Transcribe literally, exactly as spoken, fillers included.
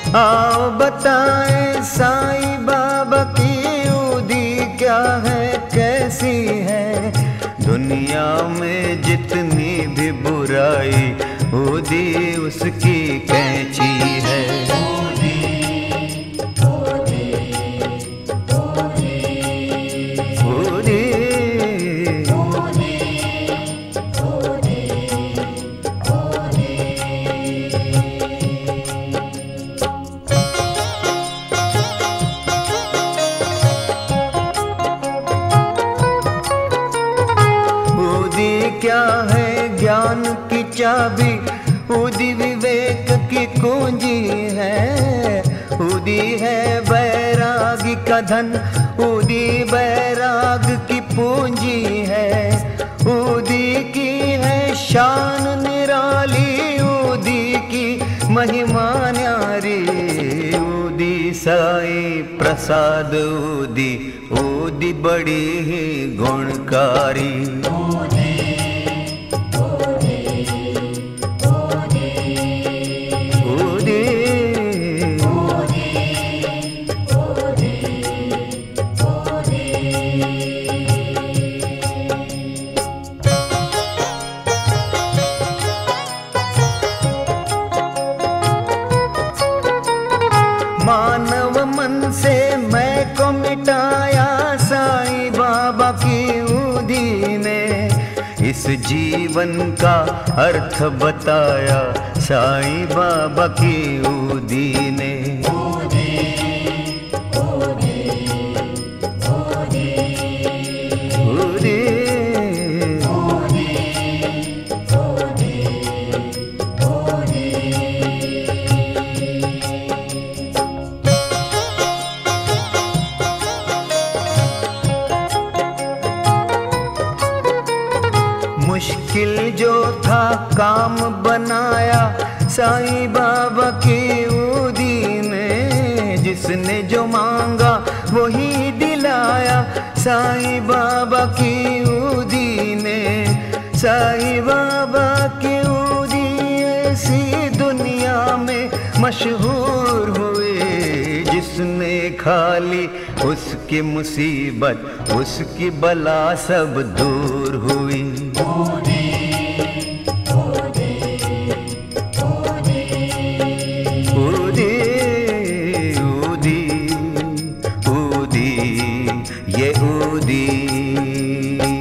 आओ बताएं साईं बाबा की ऊदी क्या है, कैसी है। दुनिया में जितनी भी बुराई, ऊदी उसकी कैंची है। क्या है ज्ञान की चाबी, ऊदी विवेक की कुंजी है। ऊदी है बैरागी का धन, ऊदी बैराग की पूंजी है। ऊदी की है शान निराली, ऊदी की महिमा न्यारी। ऊदी साईं प्रसाद ऊदी, ऊदी बड़ी ही गुणकारी। मानव मन से मैं को मिटाया साईं बाबा की ऊदी ने। इस जीवन का अर्थ बताया साईं बाबा की ऊदी ने। मुश्किल जो था काम बनाया साईं बाबा की ऊदी ने। जिसने जो मांगा वही दिलाया साईं बाबा की ऊदी ने। साईं बाबा की ऊदी ऐसी दुनिया में मशहूर हुई, जिसने खाली उसकी मुसीबत उसकी बला सब दूर हुई। ऊदी ऊदी ये ऊदी।